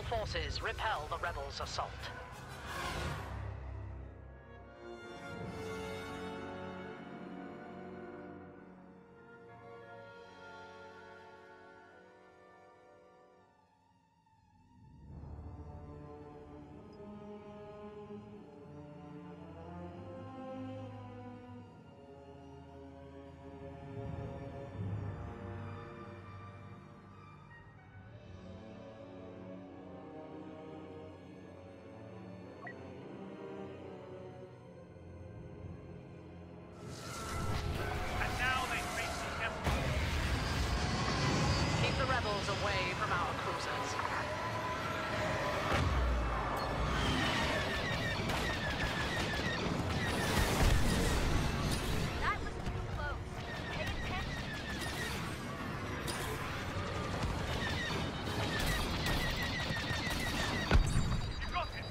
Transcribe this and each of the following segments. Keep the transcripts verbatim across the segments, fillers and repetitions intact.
forces repel the rebels' assault. Away from our cruisers. That was too close. Pay attention. You got him.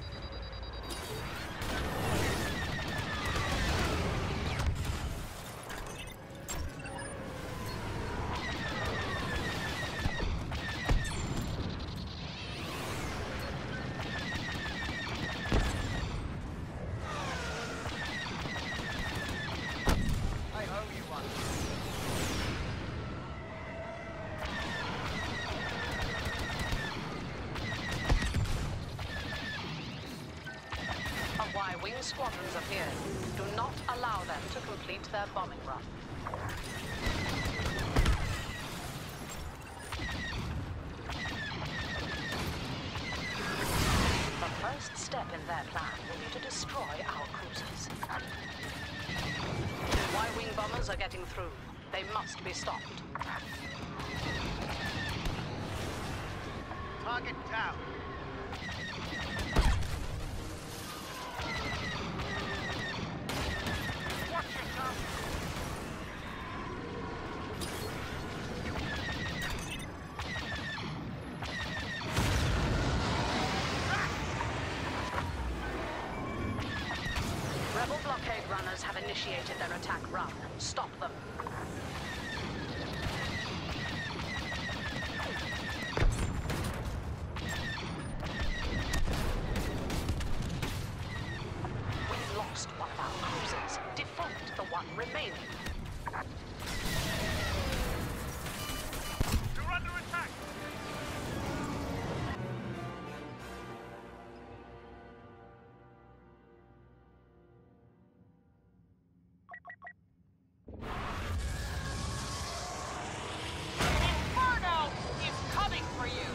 Y-wing squadrons appear. Do not allow them to complete their bombing run. The first step in their plan will be to destroy our cruisers. Y-wing bombers are getting through. They must be stopped. Target down. Watch your tongue. Rebel blockade runners have initiated their attack run. Stop them. We've lost one of our cruisers. Default the one remaining. You're under attack. Inferno is coming for you!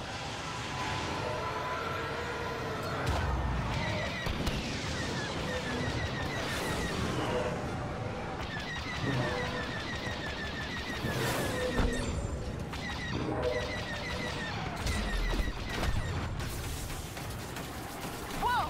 Whoa!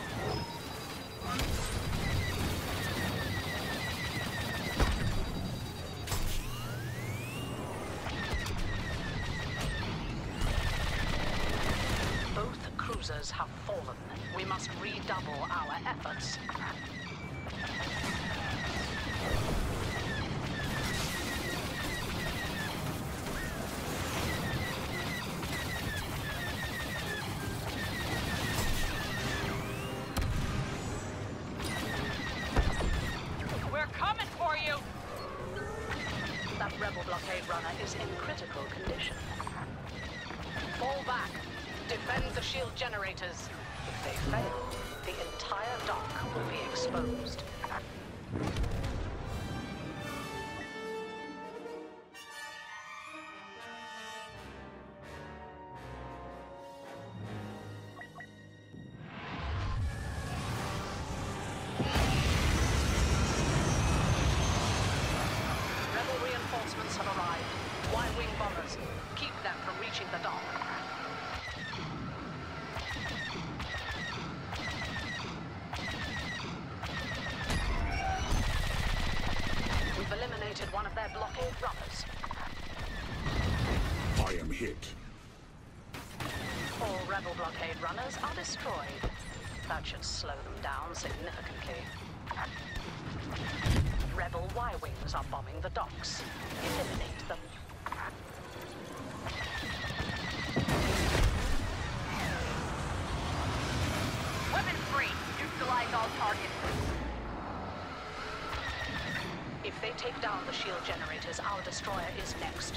Both cruisers have fallen. We must redouble our efforts. We're coming for you! That rebel blockade runner is in critical condition. Fall back. Defend the shield generators. If they fail, the entire dock will be exposed. Rebel reinforcements have arrived. Y-wing bombers. Keep them from reaching the dock. We've eliminated one of their blockade runners. I am hit. All rebel blockade runners are destroyed. That should slow them down significantly. Rebel Y-wings are bombing the docks. Eliminate them. down the shield generators, our destroyer is next.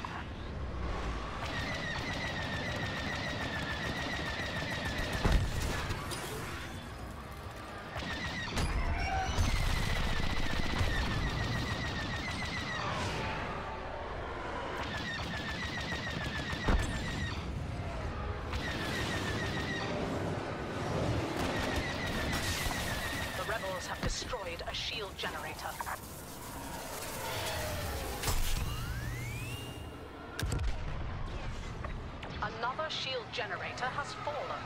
Have destroyed a shield generator. Another shield generator has fallen.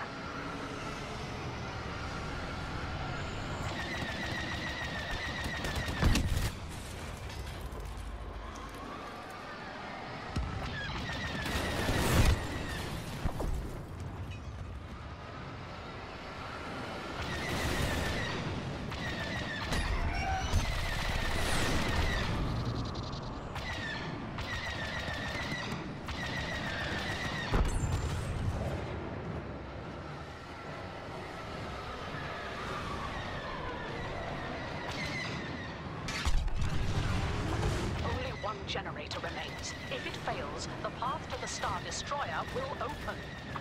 Generator remains. If it fails, the path to the Star Destroyer will open.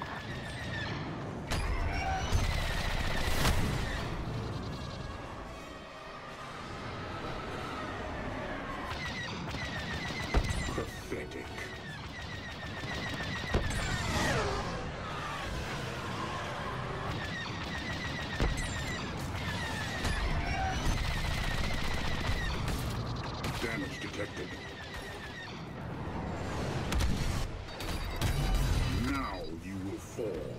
Pathetic. Damage detected. Now you will fall.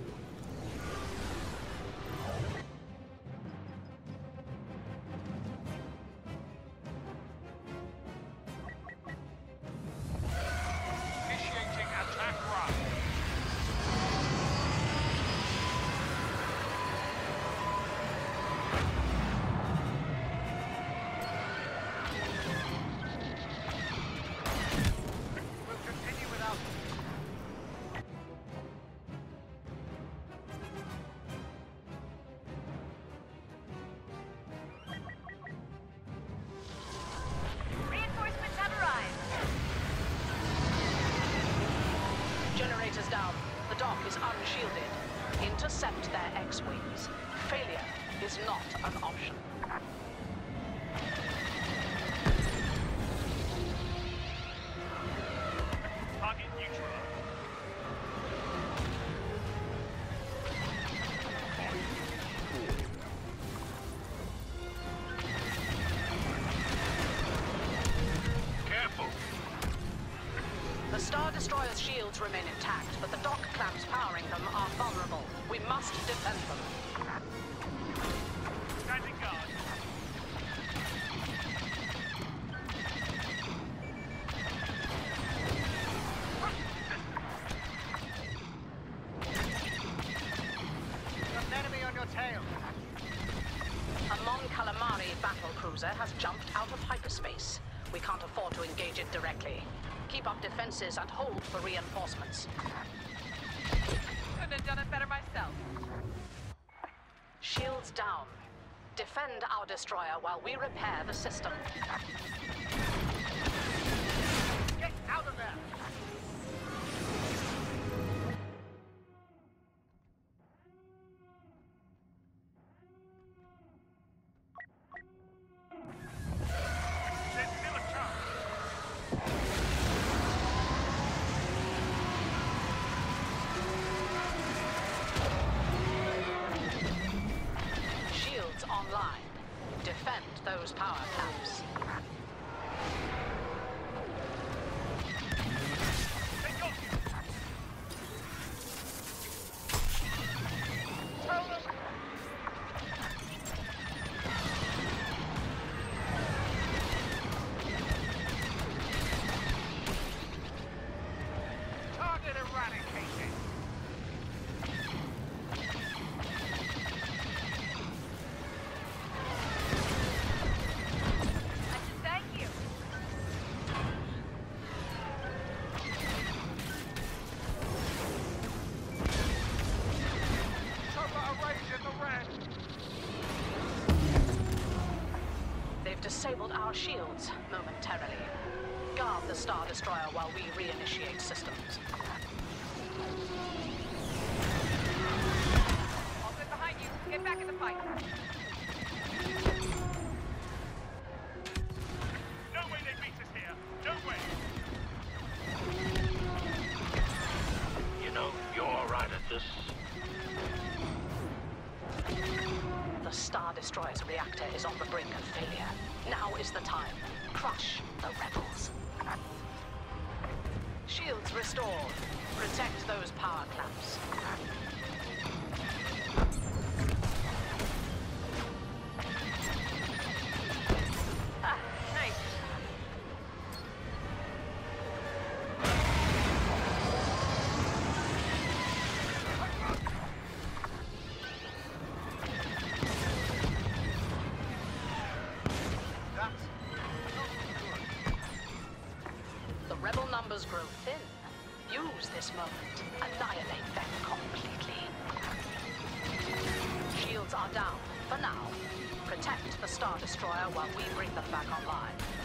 Initiating attack run. We'll continue without Reinforcements have arrived. Generators down. The dock is unshielded. Intercept their X-Wings. Failure is not an option. Target neutralized. Careful. The Star Destroyer's shields remain intact, but the dock clamps powering them are vulnerable. We must defend them. Standing guard. Got an enemy on your tail. A Mon Calamari battlecruiser has jumped out of hyperspace. We can't afford to engage it directly. Keep up defenses and hold for reinforcements. Couldn't have done it better myself. Shields down. Defend our destroyer while we repair the system. Get out of there. There's still a chance. Shields online. Defend those power clamps. They got you. Tell them. Target eradicated. our shields momentarily. Guard the Star Destroyer while we reinitiate systems. All good behind you. Get back in the fight. No way they beat us here. No way. You know, you're all right at this. The Star Destroyer's reactor is on the brink of failure. Now is the time. Crush the rebels. Shields restored. Protect those power clamps. Ah, nice. That's The rebel numbers grow thin. Use this moment. Annihilate them completely. Shields are down, for now. Protect the Star Destroyer while we bring them back online.